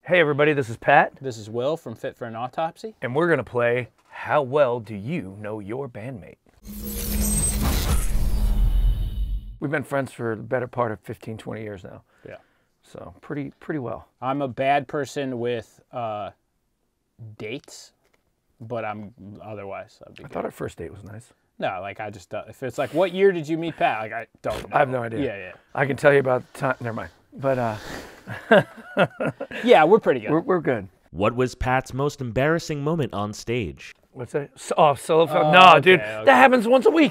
Hey everybody, this is Pat. This is Will from Fit For An Autopsy. And we're going to play How Well Do You Know Your Bandmate? We've been friends for the better part of 15, 20 years now. Yeah. So pretty well. I'm a bad person with dates, but I'm otherwise. I thought our first date was nice. No, like I just, if it's like, what year did you meet Pat? Like I don't know. I have no idea. Yeah. I can tell you about the time. Never mind. But yeah, we're pretty good. We're good. What was Pat's most embarrassing moment on stage? What's that? Solo film? No, okay, dude, okay. that happens once a week.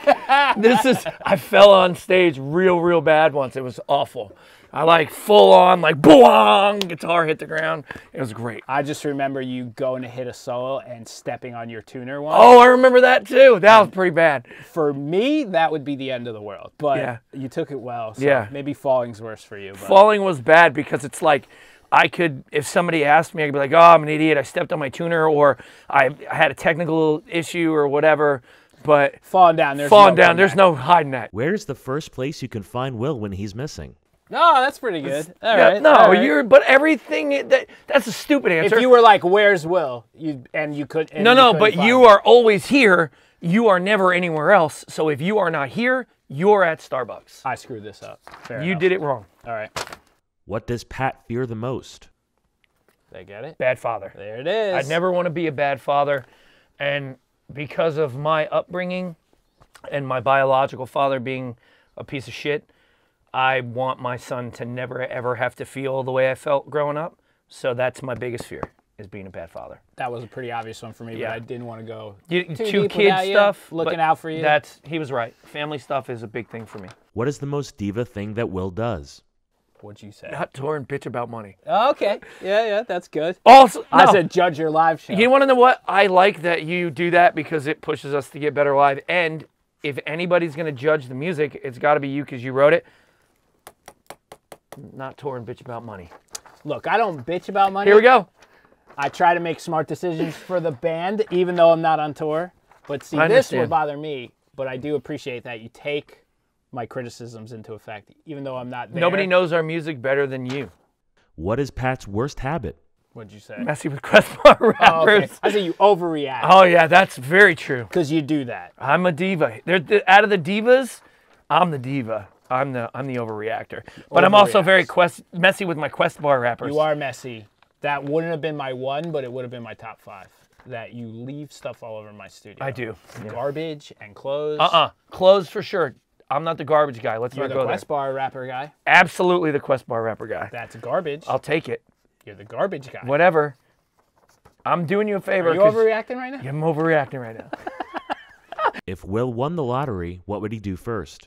I fell on stage real bad once. It was awful. I like full on, like, boom, guitar hit the ground. It was great. I just remember you going to hit a solo and stepping on your tuner once. Oh, I remember that too. That was pretty bad. For me, that would be the end of the world. But Yeah. you took it well. So Yeah. maybe falling's worse for you. But. Falling was bad because it's like, I could, if somebody asked me, I could be like, oh, I'm an idiot. I stepped on my tuner, or I had a technical issue or whatever. But Falling down, there's no hiding that. Where's the first place you can find Will when he's missing? No, that's pretty good. All Yeah, right. no, all right. but everything, that's a stupid answer. If you were like, "Where's Will?" you could. And No, couldn't but find you him. are always here. You are never anywhere else. So if you are not here, you're at Starbucks. I screwed this up. Fair You enough. did it wrong. All right. What does Pat fear the most? They get it. Bad father. There it is. I never want to be a bad father. And because of my upbringing and my biological father being a piece of shit, I want my son to never, ever have to feel the way I felt growing up. So that's my biggest fear, is being a bad father. That was a pretty obvious one for me, Yeah. but I didn't want to go Two deep kid without you, stuff. looking but out for you. He was right. Family stuff is a big thing for me. What is the most diva thing that Will does? What'd you say? Not tour and bitch about money. Oh, okay. Yeah, that's good. Also, I no. said judge your live show. You want to know what? I like that you do that because it pushes us to get better live. And if anybody's going to judge the music, it's got to be you because you wrote it. Not tour and bitch about money. Look, I don't bitch about money. Here we go. I try to make smart decisions for the band, even though I'm not on tour. But see, I this would understand. bother me. But I do appreciate that you take my criticisms into effect, even though I'm not there. Nobody knows our music better than you. What is Pat's worst habit? What'd you say? Messy with Quest Bar Oh, rappers. okay. I say you overreact. Oh, yeah, that's very true. Because you do that. I'm a diva. Out of the divas, I'm the diva. I'm the overreactor. But I'm also very messy with my Quest Bar rappers. You are messy. That wouldn't have been my one, but it would have been my top 5. That you leave stuff all over my studio. I do. Yeah. Garbage and clothes. Clothes for sure. I'm not the garbage guy. Let's You're not the go Quest there. Bar rapper guy. Absolutely the Quest Bar rapper guy. That's garbage. I'll take it. You're the garbage guy. Whatever. I'm doing you a favor. Are you overreacting right now? I'm overreacting right now. If Will won the lottery, what would he do first?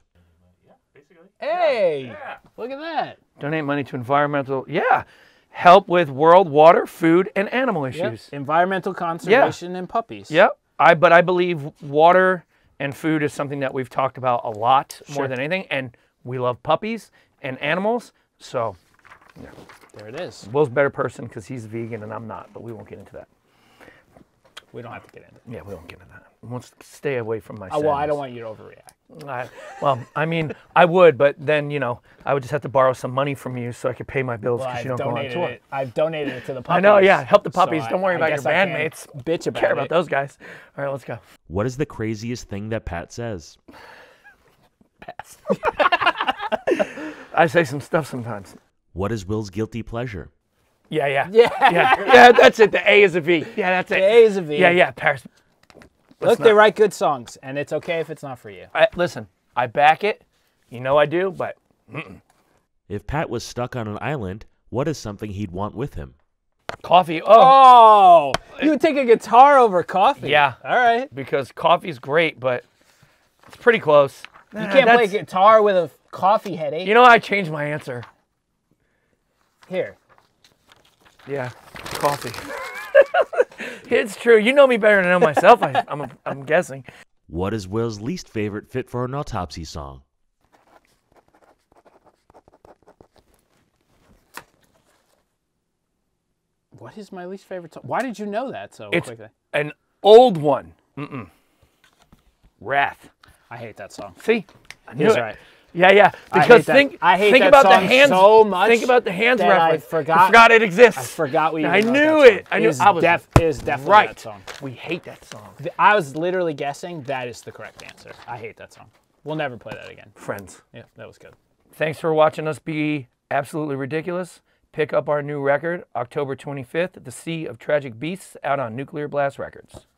Hey, look at that. Donate money to environmental. Yeah. Help with world water, food, and animal Yep. issues. Environmental conservation and puppies. Yep. But I believe water and food is something that we've talked about a lot more than anything. And we love puppies and animals. So, yeah. There it is. Will's a better person because he's vegan and I'm not, but we won't get into that. We don't have to get into it. Yeah, we won't get into that. We'll stay away from my Well, I sadness. don't want you to overreact. I mean, I would, but then, I would just have to borrow some money from you so I could pay my bills Well, because you don't go on tour. I've donated it to the puppies. I know, yeah. Help the puppies. So Don't worry I about your guess I can't bandmates. Bitch about Care it. about those guys. All right, let's go. What is the craziest thing that Pat says? Pass. I say some stuff sometimes. What is Will's guilty pleasure? Yeah. That's it. The A is a V. Yeah, that's it. The A is a V. Yeah. Paris. Look, they write good songs, and it's okay if it's not for you. Listen, I back it. You know I do, but. If Pat was stuck on an island, what is something he'd want with him? Coffee. Oh, you would take a guitar over coffee. Yeah. All right. Because coffee's great, but it's pretty close. You can't play guitar with a coffee headache. You know, I changed my answer. Here. Yeah, coffee. It's true. You know me better than I know myself, I'm guessing. What is Will's least favorite Fit For An Autopsy song? What is my least favorite song? Why did you know that so It's quickly? an old one. Wrath. I hate that song. See? I knew He's it. right. Yeah, yeah. I Because hate that. I hate think that about the song hands. so much Think about the hands that I reference. forgot it exists. I forgot we. I even wrote knew that it. song. I knew. Is I was is definitely right. that song. We hate that song. I was literally guessing that is the correct answer. I hate that song. We'll never play that again. Friends. Yeah, that was good. Thanks for watching us be absolutely ridiculous. Pick up our new record, October 25th, The Sea of Tragic Beasts, out on Nuclear Blast Records.